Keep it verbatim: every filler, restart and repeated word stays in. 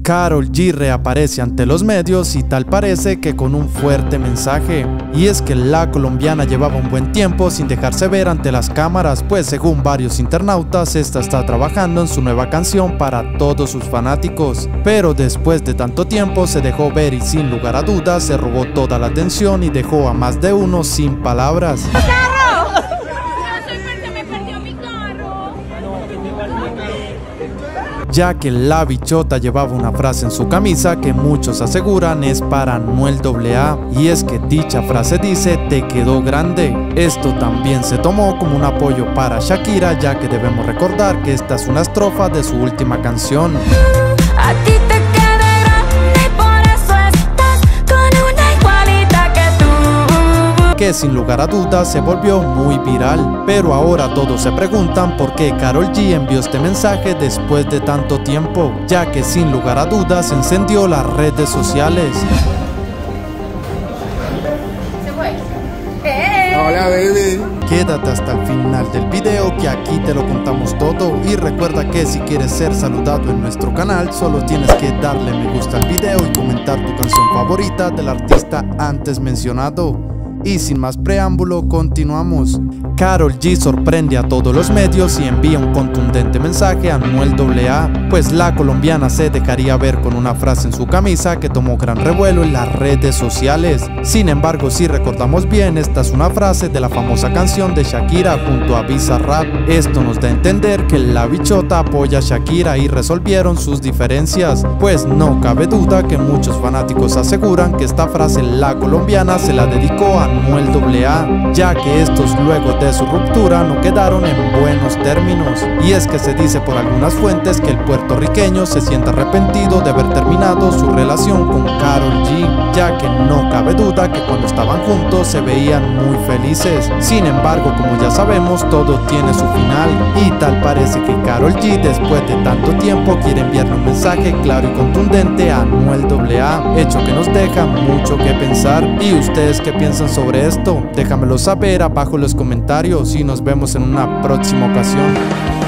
Karol G reaparece ante los medios y tal parece que con un fuerte mensaje, y es que la colombiana llevaba un buen tiempo sin dejarse ver ante las cámaras, pues según varios internautas esta está trabajando en su nueva canción para todos sus fanáticos, pero después de tanto tiempo se dejó ver y sin lugar a dudas se robó toda la atención y dejó a más de uno sin palabras. Ya que la bichota llevaba una frase en su camisa que muchos aseguran es para Anuel A A, y es que dicha frase dice "te quedó grande". Esto también se tomó como un apoyo para Shakira, ya que debemos recordar que esta es una estrofa de su última canción. A ti te quedé grande, por eso estás con una igualita que tú, que sin lugar a dudas se volvió muy viral, pero ahora todos se preguntan por qué Karol G envió este mensaje después de tanto tiempo, ya que sin lugar a dudas encendió las redes sociales. Hola, baby. Quédate hasta el final del video que aquí te lo contamos todo, y recuerda que si quieres ser saludado en nuestro canal solo tienes que darle me gusta al video y comentar tu canción favorita del artista antes mencionado. Y sin más preámbulo, continuamos. Karol G sorprende a todos los medios y envía un contundente mensaje a Anuel A A, pues la colombiana se dejaría ver con una frase en su camisa que tomó gran revuelo en las redes sociales. Sin embargo, si recordamos bien, esta es una frase de la famosa canción de Shakira junto a Bizarrap. Esto nos da a entender que la bichota apoya a Shakira y resolvieron sus diferencias, pues no cabe duda que muchos fanáticos aseguran que esta frase la colombiana se la dedicó a Anuel A A, ya que estos luego de su ruptura no quedaron en buenos términos, y es que se dice por algunas fuentes que el puertorriqueño se siente arrepentido de haber terminado su relación con Karol G, ya que no cabe duda que cuando estaban juntos se veían muy felices. Sin embargo, como ya sabemos, todo tiene su final, y tal parece que Karol G después de tanto tiempo quiere enviarle un mensaje claro y contundente a Anuel A A, hecho que nos deja mucho que pensar. ¿Y ustedes qué piensan sobre esto? Déjamelo saber abajo en los comentarios y nos vemos en una próxima ocasión.